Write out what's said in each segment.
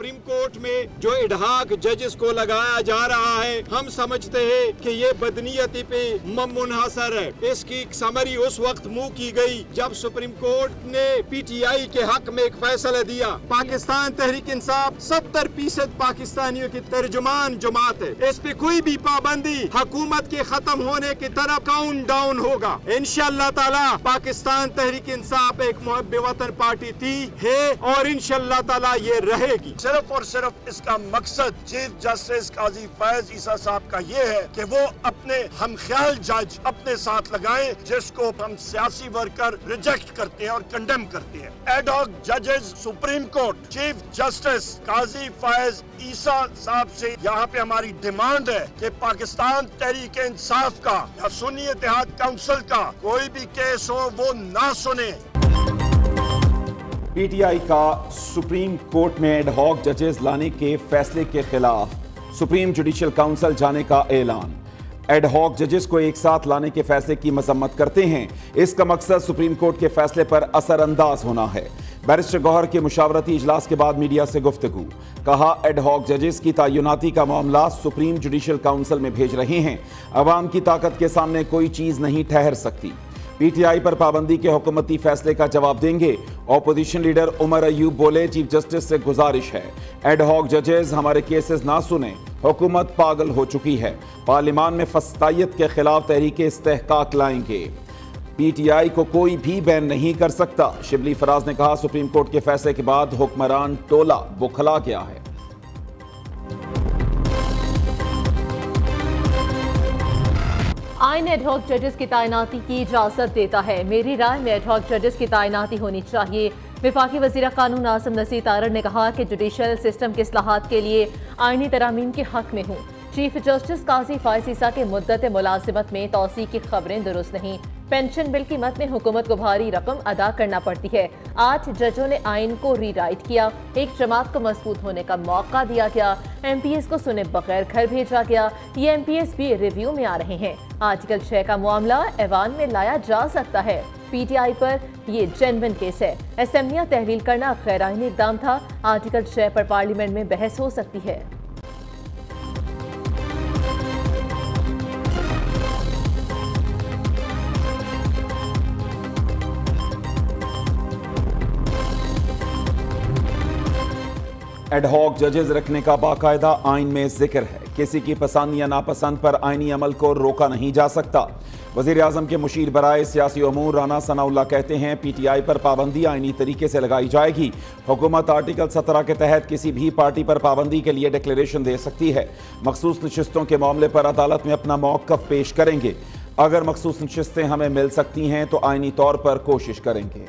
Supreme court में जो इडहाक जजेस को लगाया जा रहा है, हम समझते हैं कि ये बदनीयती पे मुनहसर है। इसकी समरी उस वक्त मुंह की गई जब सुप्रीम कोर्ट ने पीटीआई के हक में एक फैसला दिया। पाकिस्तान तहरीक इंसाफ 70% पाकिस्तानियों की तर्जुमान जमात है। इस पे कोई भी पाबंदी हुकूमत के खत्म होने की तरफ काउंट डाउन होगा। इंशाअल्लाह ताला पाकिस्तान तहरीक इंसाफ एक मुहब्बे वतन पार्टी थी, है और इंशाअल्लाह ताला ये रहेगी। सिर्फ और सिर्फ इसका मकसद चीफ जस्टिस काजी फैज ईसा साहब का ये है कि वो अपने हमख्याल जज अपने साथ लगाएं, जिसको हम सियासी वर्कर रिजेक्ट करते हैं और कंडेम करते हैं। एड हॉक जजेस supreme court chief justice Qazi Faez Isa साहब से यहाँ पे हमारी डिमांड है कि पाकिस्तान तहरीक इंसाफ का या सुन्नी इत्तेहाद काउंसिल का कोई भी केस हो वो ना सुने। पीटीआई का सुप्रीम कोर्ट में एड हॉक जजेस लाने के फैसले के खिलाफ सुप्रीम जुडिशियल काउंसिल जाने का ऐलान। एड हॉक जजेस को एक साथ लाने के फैसले की मजम्मत करते हैं। इसका मकसद सुप्रीम कोर्ट के फैसले पर असरअंदाज होना है। बैरिस्टर गौहर के मुशावरती इजलास के बाद मीडिया से गुफ्तगू, कहा एड हॉक जजेस की तैनाती का मामला सुप्रीम जुडिशियल काउंसिल में भेज रहे हैं। अवाम की ताकत के सामने कोई चीज नहीं ठहर सकती। पीटीआई पर पाबंदी के हुकूमती फैसले का जवाब देंगे। ऑपोजिशन लीडर उमर अयूब बोले, चीफ जस्टिस से गुजारिश है एड हॉक जजेस हमारे केसेस ना सुने, हुकूमत पागल हो चुकी है। पार्लियामान में फस्तायत के खिलाफ तहरीक इस्तेहकाक लाएंगे। पीटीआई को कोई भी बैन नहीं कर सकता। शिबली फराज ने कहा, सुप्रीम कोर्ट के फैसले के बाद हुक्मरान टोला बुखला गया है। आइन एड हॉक जजेस की तैनाती की इजाजत देता है। मेरी राय में एड हॉक जजेस की तैनाती होनी चाहिए। वफाकी वज़ीर कानून आसिम नसीर तारड़ ने कहा कि जुडिशल सिस्टम के इस्लाहात के लिए आईनी तरामीम के हक में हूँ। चीफ जस्टिस काजी फैज ईसा के मुद्दत मुलाजिमत में तौसी की खबरें दुरुस्त नहीं। पेंशन बिल की मद में हुकूमत को भारी रकम अदा करना पड़ती है। आज जजों ने आइन को रीराइट किया, एक जमात को मजबूत होने का मौका दिया गया। MPS को सुने बगैर घर भेजा गया। ये MPS भी रिव्यू में आ रहे हैं। आर्टिकल 6 का मामला ऐवान में लाया जा सकता है। PTI पर ये जेन्युइन केस है। असेंबलियां तहलील करना गैर आईनी इक़दाम था। आर्टिकल 6 पर पार्लियामेंट में बहस हो सकती है। एड हॉक जजेस रखने का बाकायदा आइन में जिक्र है। किसी की पसंद या नापसंद पर आइनी अमल को रोका नहीं जा सकता। वजीर आजम के मुशीर बराए सियासी उमूर राना सनाउल्लाह कहते हैं, PTI पर पाबंदी आइनी तरीके से लगाई जाएगी। हुकूमत आर्टिकल 17 के तहत किसी भी पार्टी पर पाबंदी के लिए डिक्लेरेशन दे सकती है। मखसूस नशिस्तों के मामले पर अदालत में अपना मौक़िफ़ पेश करेंगे। अगर मखसूस नशिस्तें हमें मिल सकती हैं तो आइनी तौर पर कोशिश करेंगे।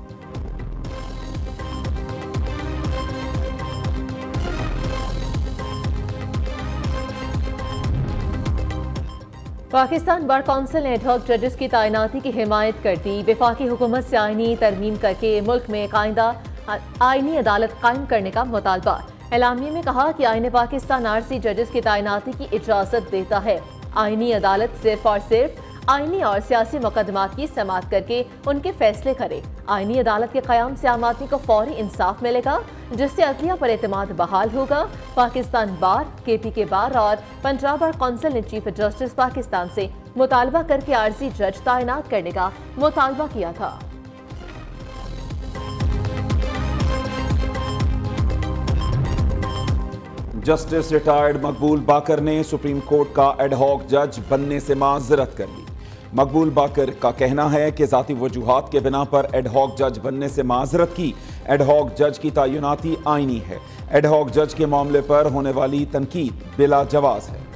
पाकिस्तान बार काउंसिल ने एड हॉक जजेस की तैनाती की हिमायत कर दी। वफाकी हुकूमत से आईनी तरमीम करके मुल्क में कायदा आईनी अदालत कायम करने का मुतालबा। एलामिया में कहा कि आईन पाकिस्तान RC जजेस की तैनाती की इजाज़त देता है। आईनी अदालत सिर्फ और सिर्फ आईनी और सियासी मुकदमात की समाअत करके उनके फैसले करे। आईनी अदालत के क़याम से आम आदमी को फौरी इंसाफ मिलेगा, जिससे अदलिया पर एतमाद बहाल होगा। पाकिस्तान बार, KPK बार और पंजाब बार काउंसिल ने चीफ जस्टिस पाकिस्तान से मुतालबा करके RC जज तैनात करने का मुतालबा किया था। जस्टिस रिटायर्ड मकबूल बाकर ने सुप्रीम कोर्ट का एड हॉक जज बनने से माजरत कर ली। मकबूल बाकर का कहना है कि ज़ाती वजूहात के बिना पर एड हॉक जज बनने से माजरत की। एड हॉक जज की तैनाती आईनी है। एड हॉक जज के मामले पर होने वाली तनकीद बिला जवाज है।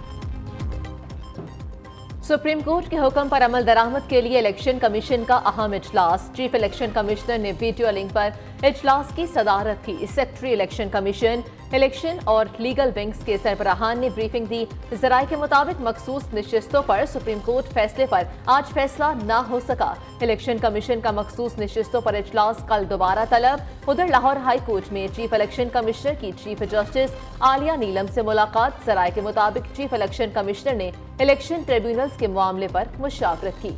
सुप्रीम कोर्ट के हुक्म पर अमल दरामद के लिए इलेक्शन कमीशन का अहम इजलास। चीफ इलेक्शन कमिश्नर ने वीडियो लिंक पर इजलास की सदारत की। सेक्रेटरी इलेक्शन कमीशन, इलेक्शन और लीगल विंग्स के सरबराहान ने ब्रीफिंग दी। जराये के मुताबिक मखसूस नशिस्तों पर सुप्रीम कोर्ट फैसले पर आज फैसला न हो सका। इलेक्शन कमीशन का मखसूस नशिस्तों पर इजलास कल दोबारा तलब। उधर लाहौर हाई कोर्ट में चीफ इलेक्शन कमिश्नर की चीफ जस्टिस आलिया नीलम से मुलाकात। जराये के मुताबिक चीफ इलेक्शन कमिश्नर ने इलेक्शन ट्रिब्यूनल्स के मामले पर मुशावरत की।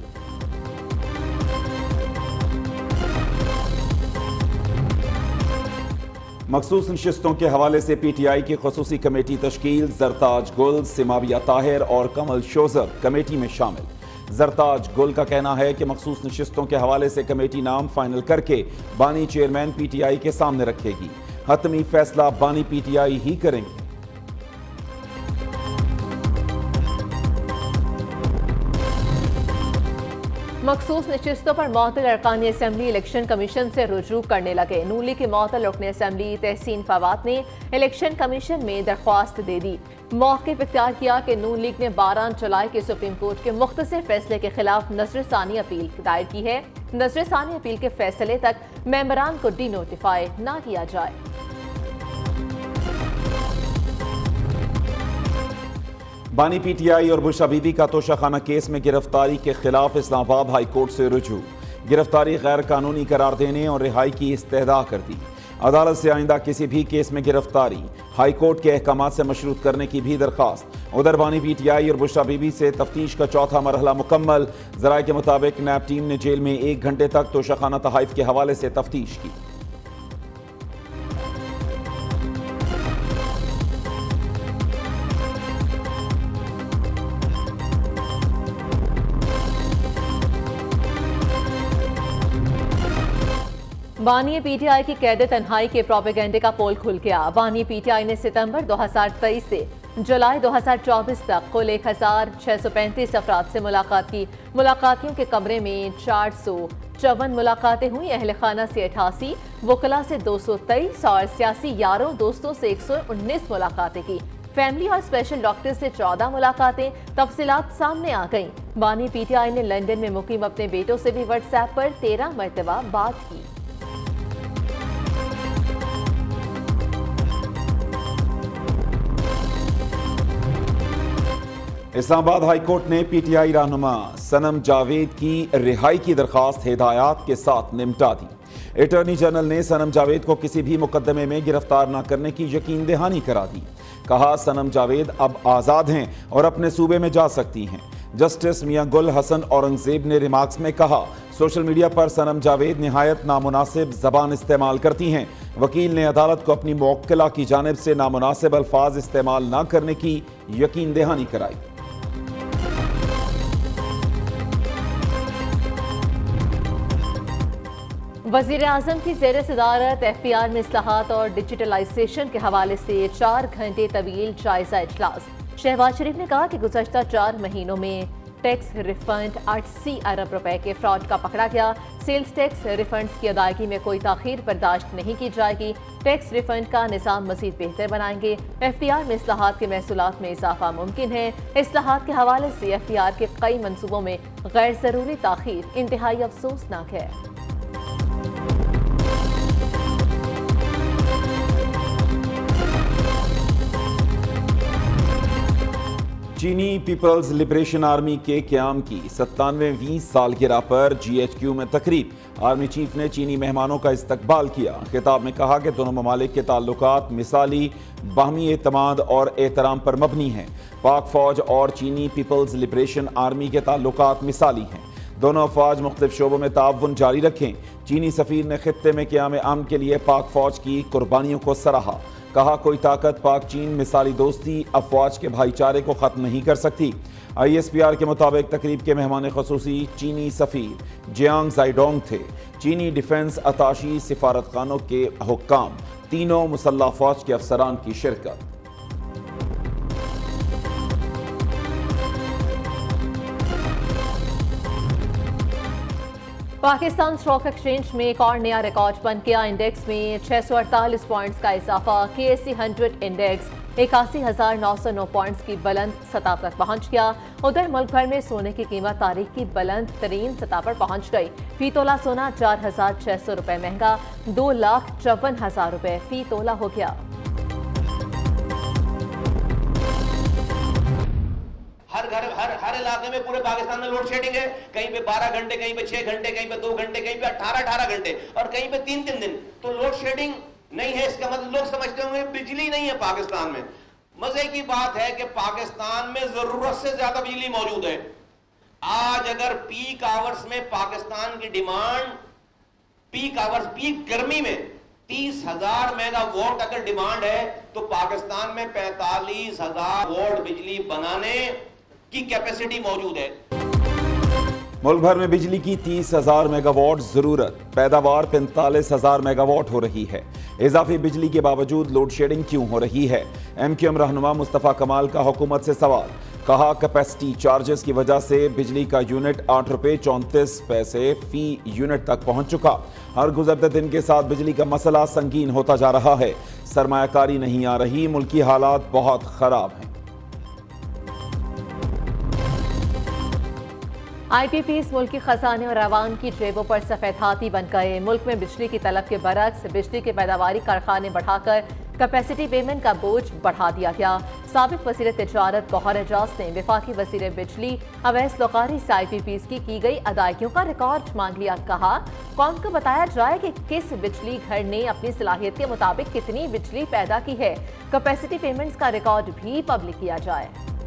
मखसूस नशिस्तों के हवाले से PTI की खसूसी कमेटी तश्कील, जरताज गुल, सिमाविया ताहिर और कमल शोजर कमेटी में शामिल। जरताज गुल का कहना है कि मखसूस नशिस्तों के हवाले से कमेटी नाम फाइनल करके बानी चेयरमैन PTI के सामने रखेगी। हतमी फैसला बानी PTI ही करेंगे। मखसूस नशिस्तों पर मुअत्तल अरकान असम्बली इलेक्शन कमीशन से रुजू करने लगे। नून लीग के मुअत्तल रुकन असम्बली तहसीन फवाद ने इलेक्शन कमीशन में दरख्वास्त दे दी। मौक़िफ़ इख्तियार किया कि नून लीग ने 12 जुलाई के सुप्रीम कोर्ट के मुख्तसर फैसले के खिलाफ नज़रसानी अपील दायर की है। नज़रसानी अपील के फैसले तक मेंबरान को डी नोटिफाई न किया जाए। बानी PTI और बुशरा बीबी का तोशाखाना केस में गिरफ्तारी के खिलाफ इस्लामाबाद हाई कोर्ट से रुजू। गिरफ्तारी गैर कानूनी करार देने और रिहाई की इस्तेदा कर दी। अदालत से आइंदा किसी भी केस में गिरफ्तारी हाई कोर्ट के अहकाम से मशरूत करने की भी दरख्वास्त। उधर बानी PTI और बुशरा बीबी से तफ्तीश का चौथा मरहला मुकम्मल। ज़राए के मुताबिक नैब टीम ने जेल में 1 घंटे तक तोशाखाना तहाइफ के हवाले से तफ्तीश की। बानी PTI की कैद तन्हाई के प्रोपेगेंडे का पोल खुल गया। बानी PTI ने सितंबर 2023 से जुलाई 2024 तक कुल 1635 अफराद से मुलाकात की। मुलाकातियों के कमरे में 454 मुलाकातें हुई। अहल खाना से 88, वकला से 223 और सियासी यारों दोस्तों से 119 मुलाकातें की। फैमिली और स्पेशल डॉक्टर से 14 मुलाकातें। तफसीलात सामने आ गईं। बानी PTI ने लंदन में मुकीम अपने बेटों से भी व्हाट्सएप पर 13 मरतबा बात की। इस्लामाबाद हाई कोर्ट ने PTI रहनुमा सनम जावेद की रिहाई की दरखास्त हिदायत के साथ निपटा दी। अटॉर्नी जनरल ने सनम जावेद को किसी भी मुकदमे में गिरफ्तार न करने की यकीन दहानी करा दी। कहा सनम जावेद अब आज़ाद हैं और अपने सूबे में जा सकती हैं। जस्टिस मियां गुल हसन औरंगजेब ने रिमार्क्स में कहा, सोशल मीडिया पर सनम जावेद निहायत नामुनासिब जबान इस्तेमाल करती हैं। वकील ने अदालत को अपनी मुवक्किला की जानिब से नामुनासिब अल्फाज इस्तेमाल न करने की यकीन दहानी कराई। वज़ीर आज़म की ज़ेर सदारत FPR में इस्लाहात और डिजिटलाइजेशन के हवाले से 4 घंटे तवील जायजा इजलास। शहबाज शरीफ ने कहा कि गुज़श्ता 4 महीनों में टैक्स रिफंड 80 अरब रुपए के फ्रॉड का पकड़ा गया। सेल्स टैक्स रिफंड्स की अदायगी में कोई ताख़ीर बर्दाश्त नहीं की जाएगी। टैक्स रिफंड का निज़ाम मज़ीद बेहतर बनाएंगे। FPR में इस्लाहात के महसूलात में इजाफा मुमकिन है। इस्लाहात के हवाले से FPR के कई मनसूबों में गैर ज़रूरी ताख़ीर इंतहाई अफसोसनाक है। चीनी पीपल्स लिबरेशन आर्मी के क़याम की 97वीं सालगिरह पर GHQ में तकरीब। आर्मी चीफ ने चीनी मेहमानों का इस्तकबाल किया। खिताब में कहा कि दोनों ममालिक के ताल्लुकात मिसाली, बाहमी एतमाद और एहतराम पर मबनी हैं। पाक फौज और चीनी पीपल्स लिबरेशन आर्मी के ताल्लुकात मिसाली हैं। दोनों अफवाज मुख्तलिफ शोबों में ताउन जारी रखें। चीनी सफ़ीर ने खित्ते में क़याम अमन के लिए पाक फौज की कुर्बानियों को सराहा। कहा, कोई ताकत पाक चीन मिसाली दोस्ती अफवाज के भाईचारे को ख़त्म नहीं कर सकती। ISPR के मुताबिक तकरीब के मेहमान खसूसी चीनी सफ़ीर जियांग जाइडोंग थे। चीनी डिफेंस अताशी, सिफारत खानों के हुक्काम, तीनों मुसल्लह फौज के अफसरान की शिरकत। पाकिस्तान स्टॉक एक्सचेंज में एक और नया रिकॉर्ड बन गया। इंडेक्स में 648 पॉइंट्स का इजाफा। KSE 100 इंडेक्स 81,909 पॉइंट्स की बुलंद सतह पर पहुंच गया। उधर मुल्क भर में सोने की कीमत तारीख की बुलंद तरीन सतह पर पहुंच गई। फी तोला सोना 4,600 रुपए महंगा 2,54,000 रुपए फी तोला हो गया। हर इलाके में पूरे पाकिस्तान में लोड शेडिंग है। कहीं पे 12 घंटे, कहीं पे 6 घंटे, कहीं पे 2 घंटे, कहीं पे 18 घंटे और कहीं पे 3 दिन। तो लोड शेडिंग नहीं है, इसका मतलब लोग समझते होंगे बिजली नहीं है पाकिस्तान में। मजे की बात है कि पाकिस्तान में जरूरत से ज्यादा बिजली मौजूद है। आज अगर पीक आवर्स में पाकिस्तान की डिमांड पीक आवर्स, पीक गर्मी में 30,000 मेगावाट अगर डिमांड है तो पाकिस्तान में 45,000 वोट बिजली बनाने की कैपेसिटी मौजूद है। मुल्क भर में बिजली की 30,000 मेगावाट जरूरत, पैदावार 45,000 मेगावाट हो रही है। इजाफी बिजली के बावजूद लोड शेडिंग क्यों हो रही है? MQM रहनुमा मुस्तफा कमाल का हुकूमत से सवाल। कहा कैपेसिटी चार्जेस की वजह से बिजली का यूनिट 8 रुपए 34 पैसे फी यूनिट तक पहुंच चुका। हर गुजरते दिन के साथ बिजली का मसला संगीन होता जा रहा है। सरमायाकारी नहीं आ रही, मुल्की हालात बहुत खराब हैं। IPPs मुल्क की खजाने और अवाम की जेबों पर सफेद हाथी बन गए। मुल्क में बिजली की तलब के बरक्स बिजली के पैदावारी कारखाने बढ़ाकर कैपेसिटी पेमेंट का बोझ बढ़ा दिया गया। साबिक वज़ीर तिजारत गौहर एजाज ने वफाकी वज़ीर बिजली अवैस लोकारी से IPPs की गई अदायगियों का रिकॉर्ड मांग लिया। कहा कौम को बताया जाए कि किस बिजली घर ने अपनी सलाहियत के मुताबिक कितनी बिजली पैदा की है। कैपेसिटी पेमेंट्स का रिकॉर्ड भी पब्लिक किया जाए।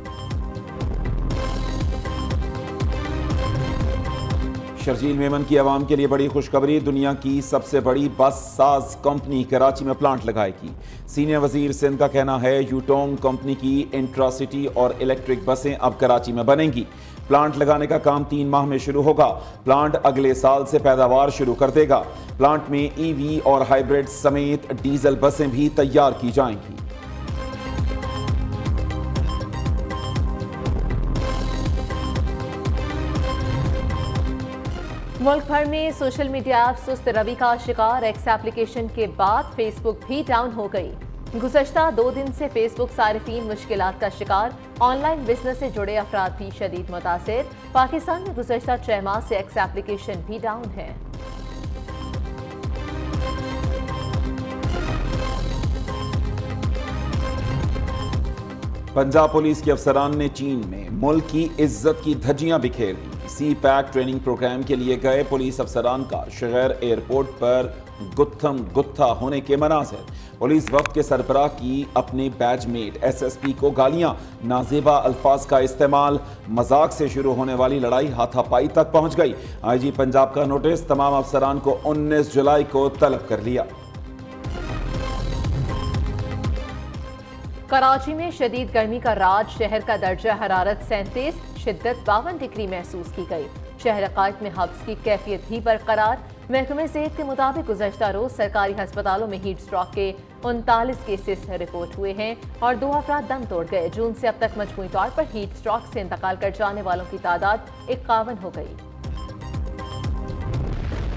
शर्जील मेमन की आवाम के लिए बड़ी खुशखबरी। दुनिया की सबसे बड़ी बस साज कंपनी कराची में प्लांट लगाएगी। सीनियर वजीर सिंध का कहना है यूटोंग कंपनी की इंट्रासिटी और इलेक्ट्रिक बसें अब कराची में बनेंगी। प्लांट लगाने का काम 3 माह में शुरू होगा। प्लांट अगले साल से पैदावार शुरू कर देगा। प्लांट में EV और हाइब्रिड समेत डीजल बसें भी तैयार की जाएंगी। मुल्क भर में सोशल मीडिया ऐप सुस्त रवि का शिकार। एक्स एप्लीकेशन के बाद फेसबुक भी डाउन हो गई। गुज़श्ता 2 दिन से फेसबुक सारिफीन मुश्किलात का शिकार। ऑनलाइन बिजनेस से जुड़े अफराद भी शदीद मुतासिर। पाकिस्तान में गुज़श्ता 6 माह से एक्स एप्लीकेशन भी डाउन है। पंजाब पुलिस के अफसरान ने चीन में मुल्क की इज्जत की धज्जियां बिखेर दी। CPAC ट्रेनिंग प्रोग्राम के लिए गए पुलिस अफसरान का शहर एयरपोर्ट पर गुत्थम गुत्था होने के मनाज़िर। पुलिस वफ्द के सरबराह की अपने बैचमेट SSP को गालियां, नाजेबा अल्फाज का इस्तेमाल। मजाक से शुरू होने वाली लड़ाई हाथापाई तक पहुंच गई। IG पंजाब का नोटिस तमाम अफसरान को 19 जुलाई को तलब कर लिया। कराची में शदीद गर्मी का राज। शहर का दर्जा हरारत 37, शिद्दत 52 डिग्री महसूस की गई। शहर कायद में हब्स की कैफियत भी बरकरार। महकमे सेहत के मुताबिक गुज़श्ता रोज सरकारी अस्पतालों में हीट स्ट्रोक के 39 केसेस रिपोर्ट हुए हैं और 2 अफराद दम तोड़ गए। जून से अब तक मजमूई तौर पर हीट स्ट्रोक से इंतकाल कर जाने वालों की तादाद 51 हो गई।